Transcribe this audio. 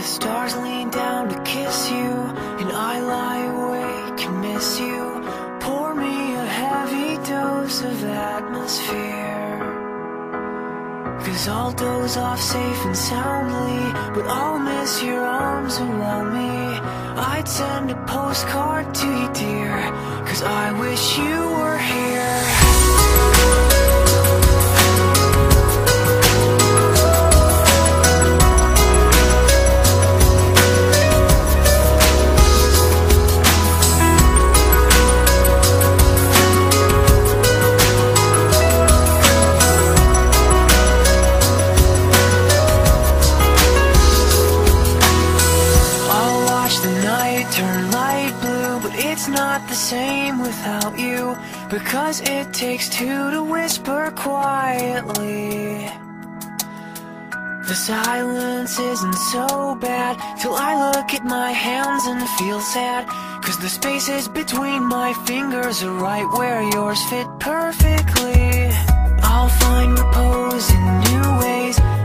stars lean down to kiss you, and I lie awake and miss you. Pour me a heavy dose of atmosphere, 'cause I'll doze off safe and soundly, but I'll miss your arms around me. I'd send a postcard to you, dear, 'cause I wish you were here. Turn light blue, but it's not the same without you, because it takes two to whisper quietly. The silence isn't so bad till I look at my hands and feel sad, 'cause the spaces between my fingers are right where yours fit perfectly. I'll find repose in new ways